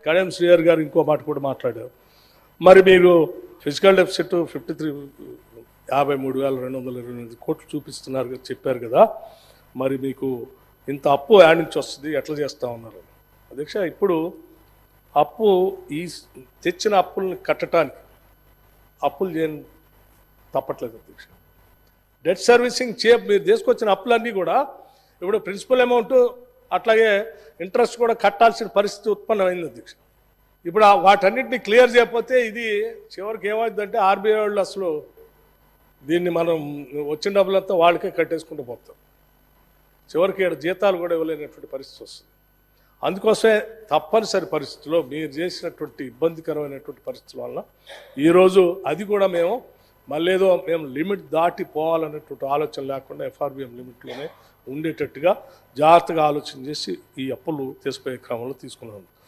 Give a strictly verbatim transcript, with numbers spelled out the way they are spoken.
కడియం శ్రీహర్ గారు ఇంకో మాట కూడా మాట్లాడారు. మరి మీరు ఫిజికల్ డెఫిసిట్ ఫిఫ్టీ త్రీ యాభై మూడు వేల రెండు వందల ఇరవై ఎనిమిది కోట్లు చూపిస్తున్నారు కదా, చెప్పారు కదా, మరి మీకు ఇంత అప్పు యాడ్ నుంచి వస్తుంది, ఎట్లా చేస్తూ ఉన్నారు అధ్యక్ష? ఇప్పుడు అప్పు ఈ తెచ్చిన అప్పుల్ని కట్టడానికి అప్పులు చేయని తప్పట్లేదు అధ్యక్ష. డెట్ సర్వీసింగ్ చే మీరు తీసుకొచ్చిన అప్పులన్నీ కూడా ఇప్పుడు ప్రిన్సిపల్ అమౌంట్ అట్లాగే ఇంట్రెస్ట్ కూడా కట్టాల్సిన పరిస్థితి ఉత్పన్నమైంది అధ్యక్ష. ఇప్పుడు వాటన్నిటిని క్లియర్ చేయకపోతే ఇది చివరికి ఏమవుతుందంటే ఆర్బీఐ వాళ్ళు అసలు దీన్ని మనం వచ్చిన డబ్బులంతా వాళ్ళకే కట్టేసుకుంటూ పోతాం, చివరికి జీతాలు కూడా ఇవ్వలేనటువంటి పరిస్థితి వస్తుంది. అందుకోసమే తప్పనిసరి పరిస్థితుల్లో మీరు చేసినటువంటి ఇబ్బందికరమైనటువంటి పరిస్థితుల వల్ల ఈరోజు అది కూడా మేము మళ్ళీ ఏదో మేము లిమిట్ దాటి పోవాలనేటువంటి ఆలోచన లేకుండా ఎఫ్ఆర్బిఎం లిమిట్లోనే ఉండేటట్టుగా జాగ్రత్తగా ఆలోచన చేసి ఈ అప్పులు తీసుకునే క్రమంలో తీసుకున్నాం.